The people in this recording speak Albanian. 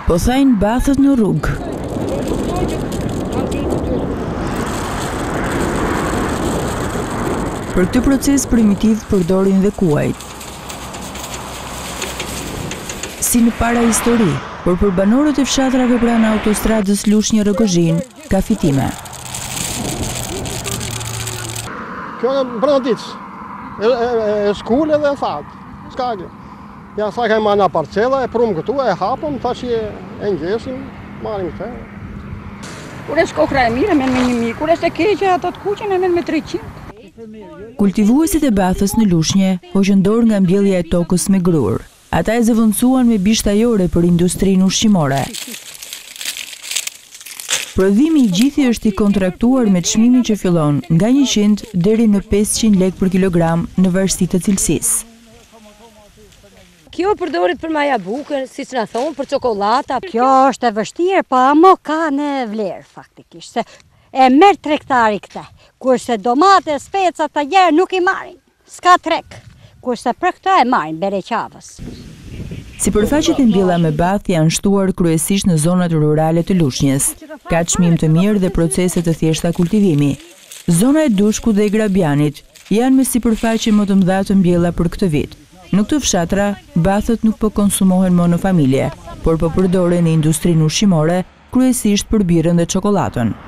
Po thajnë bathët në rrugë. Për këtë proces primitiv përdorin dhe kuajt. Si në para histori, por për banorët e fshatrave pranë autostradës Lushnjë-Rogozhin, ka fitime. Kjo e brëndicë, e shkullë dhe e thatë, s'ka gjë. Ja sa ka marrë nga parcela, e prumë këtu, e hapëm, tash e ngjesim, marim këtë. Kur e shkokra e mire, men me 1000, kur e se keqe, ato të kuqen e men me 300. Kultivuesit e bathës në Lushnje hoqën dorë nga mbjellja e tokës me grur. Ata e zëvendësuan me bishtajore për industrinë ushqimore. Prodhimi i gjithë është i kontraktuar me çmimin që fillon nga 100 deri në 500 lekë për kilogram në varësi të cilësisë. Kjo përdoret për maja bukër, si që na thonë, për çokolata. Kjo është e vështirë, po amo ka në vlerë faktikisht. Se e merr tregtari këtë, kurse domate, speca të gjerë nuk i marrin, s'ka treg, kurse për këtë e marrin bereqavës. Sipërfaqet e mbjella me bath janë shtuar kryesisht në zonat rurale të Lushnjës. Ka çmim të mirë dhe procese të thjeshta kultivimi. Zona e Dushkut dhe e Grabianit janë me sipërfaqe më të mëdha të mbjella për këtë vit. Në këtë fshatra, bathët nuk po konsumohen më në familje, por po përdoren në industrinë ushqimore, kryesisht për birrën dhe çokoladën.